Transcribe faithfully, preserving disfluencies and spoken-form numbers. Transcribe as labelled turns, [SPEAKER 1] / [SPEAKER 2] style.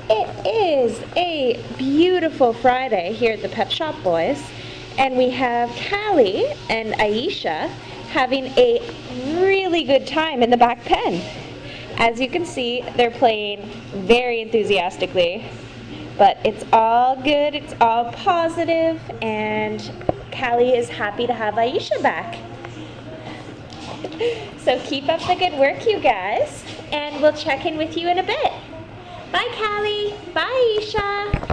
[SPEAKER 1] It is a beautiful Friday here at the Pet Shop Boys, and we have Cali and Aisha having a really good time in the back pen. As you can see, they're playing very enthusiastically, but it's all good, it's all positive, and Cali is happy to have Aisha back. So keep up the good work, you guys, and we'll check in with you in a bit. Bye, Cali. Bye, Aisha.